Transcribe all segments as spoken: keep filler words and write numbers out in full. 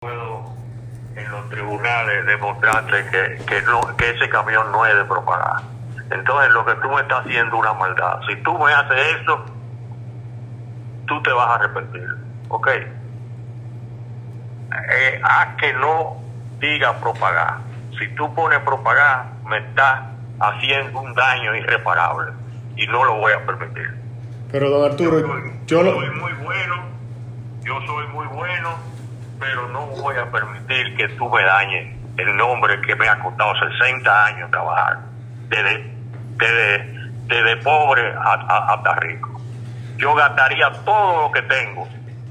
puedo en los tribunales demostrarte que, que, no, que ese camión no es de propaganda. Entonces lo que tú me estás haciendo es una maldad. Si tú me haces eso, tú te vas a arrepentir. ¿Ok? Eh, haz que no diga propaganda. Si tú pones propaganda, me estás haciendo un daño irreparable y no lo voy a permitir. Pero don Arturo, yo, soy, yo lo... soy muy bueno, yo soy muy bueno, pero no voy a permitir que tú me dañes el nombre que me ha costado sesenta años trabajar, desde, desde, desde pobre hasta, hasta rico. Yo gastaría todo lo que tengo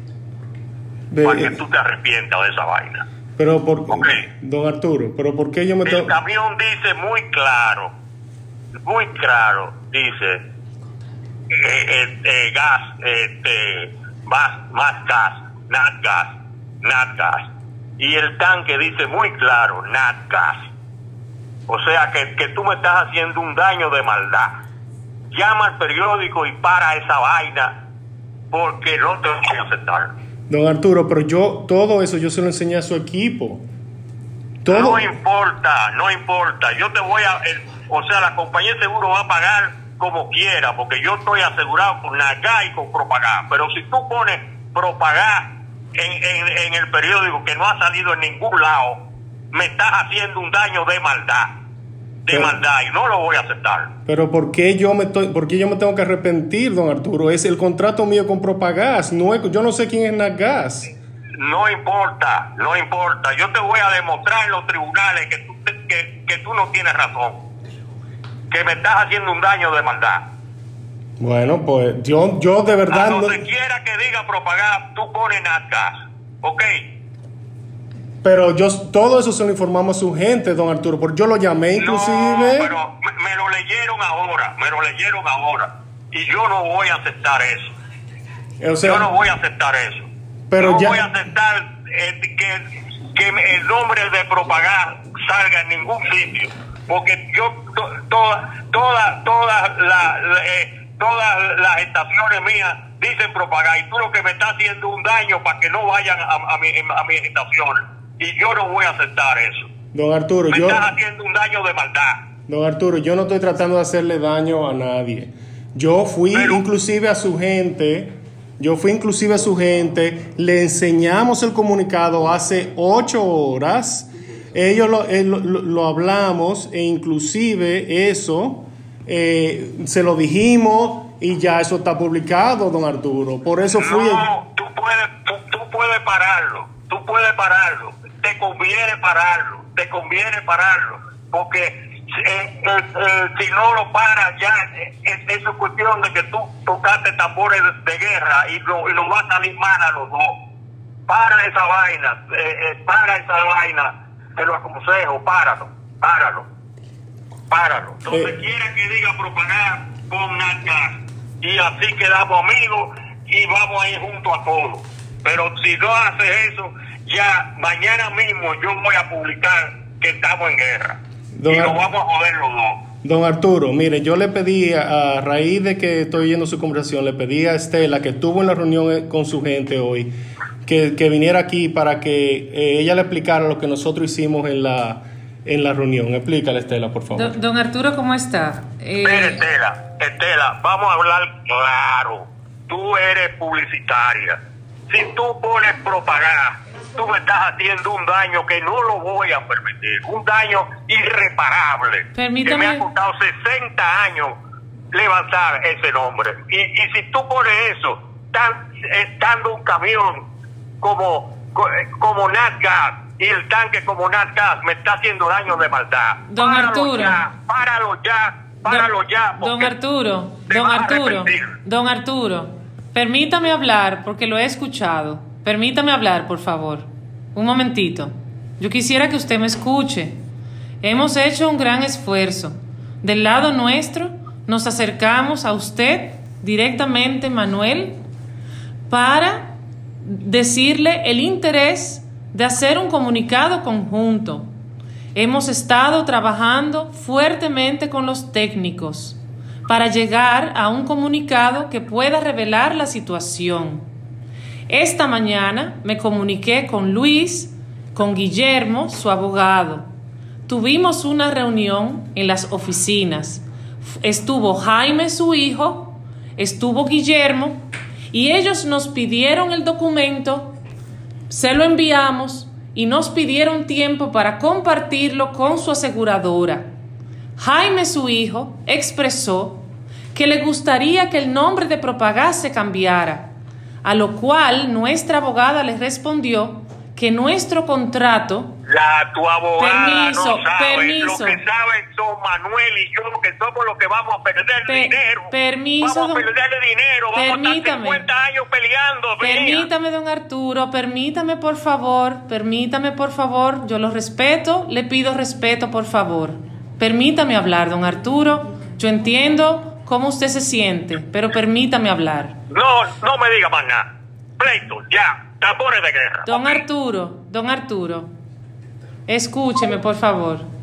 de... para que tú te arrepientas de esa vaina. Pero por okay. Don Arturo, pero ¿por qué yo me tengo...? El camión dice muy claro, muy claro, dice eh, eh, eh, gas, este, más, más gas, nat gas, nat gas. Y el tanque dice muy claro, nat gas. O sea que, que tú me estás haciendo un daño de maldad. Llama al periódico y para esa vaina, porque no te voy a aceptar. Don Arturo, pero yo, todo eso yo se lo enseñé a su equipo. Todo... No importa, no importa. Yo te voy a... El, o sea, la compañía de seguro va a pagar como quiera, porque yo estoy asegurado con NAGA y con Propagá. Pero si tú pones Propagá en, en, en el periódico que no ha salido en ningún lado, me estás haciendo un daño de maldad. De pero, maldad, y no lo voy a aceptar. Pero ¿por qué yo me estoy, por qué yo me tengo que arrepentir, don Arturo? Es el contrato mío con Propagás, no es, yo no sé quién es NAGAS. No importa, no importa. Yo te voy a demostrar en los tribunales que tú, que, que tú no tienes razón, que me estás haciendo un daño de maldad. Bueno, pues yo, yo de verdad... A donde no... quiera que diga Propagás, tú pones NAGAS, ¿ok? Pero yo todo eso se lo informamos a su gente, don Arturo, porque yo lo llamé inclusive. No, pero me, me lo leyeron ahora, me lo leyeron ahora. Y yo no voy a aceptar eso. O sea, yo no voy a aceptar eso. Pero no ya... voy a aceptar eh, que, que el nombre de Propagás salga en ningún sitio. Porque yo, to, todas toda, toda la, la, eh, todas las estaciones mías dicen Propagás. Y tú lo que me estás haciendo un daño para que no vayan a, a, mi, a mis estaciones. Y yo no voy a aceptar eso. Don Arturo, me yo... estás haciendo un daño de maldad. Don Arturo, yo no estoy tratando de hacerle daño a nadie. Yo fui Pero... inclusive a su gente, yo fui inclusive a su gente, le enseñamos el comunicado hace ocho horas, ellos lo, eh, lo, lo hablamos e inclusive eso eh, se lo dijimos y ya eso está publicado, don Arturo. Por eso fui... No, tú puedes, tú, tú puedes pararlo, tú puedes pararlo. Te conviene pararlo, te conviene pararlo, porque eh, eh, eh, si no lo paras ya, eh, es, es cuestión de que tú tocaste tambores de, de guerra y lo, y lo va a salir mal a los dos. Para esa vaina, eh, eh, para esa vaina, te lo aconsejo, páralo, páralo, páralo. Donde eh. quiera que diga propaganda, pon NAGAS, y así quedamos amigos y vamos a ir juntos a todos. Pero si no haces eso, ya mañana mismo yo voy a publicar que estamos en guerra. Don y nos vamos a joder los dos. Don Arturo, mire, yo le pedí, a, a raíz de que estoy oyendo su conversación, le pedí a Estela, que estuvo en la reunión con su gente hoy, que, que viniera aquí para que eh, ella le explicara lo que nosotros hicimos en la, en la reunión. Explícale, Estela, por favor. Don, don Arturo, ¿cómo está? Eh... Mire, Estela, Estela, vamos a hablar claro. Tú eres publicitaria. Si tú pones propaganda, tú me estás haciendo un daño que no lo voy a permitir, un daño irreparable. Permítame. Que me ha costado sesenta años levantar ese nombre. Y, y si tú pones eso, tan, estando un camión como, como NAGAS y el tanque como NAGAS, me está haciendo daño de maldad. Don páralo Arturo. Ya, páralo ya, páralo don, ya. Don Arturo, don Arturo, don Arturo, permítame hablar porque lo he escuchado. Permítame hablar, por favor. Un momentito. Yo quisiera que usted me escuche. Hemos hecho un gran esfuerzo. Del lado nuestro, nos acercamos a usted directamente, Manuel, para decirle el interés de hacer un comunicado conjunto. Hemos estado trabajando fuertemente con los técnicos para llegar a un comunicado que pueda revelar la situación. Esta mañana me comuniqué con Luis con Guillermo, su abogado. Tuvimos una reunión en las oficinas. Estuvo Jaime, su hijo, estuvo Guillermo, y ellos nos pidieron el documento, se lo enviamos y nos pidieron tiempo para compartirlo con su aseguradora. Jaime, su hijo, expresó que le gustaría que el nombre de Propagás se cambiara, a lo cual nuestra abogada le respondió que nuestro contrato... La, tu abogada permiso, no sabe, permiso. lo que saben son Manuel y yo, que somos los que vamos a perder Pe dinero. Permiso, vamos a perder dinero, vamos permítame, a estar cincuenta años peleando. Permítame, mía. don Arturo, permítame por favor, permítame por favor, yo lo respeto, le pido respeto por favor. Permítame hablar, don Arturo, yo entiendo cómo usted se siente, pero permítame hablar. No, no me diga más nada. Pleito, ya, tambores de guerra. Don okay. Arturo, don Arturo, escúcheme por favor.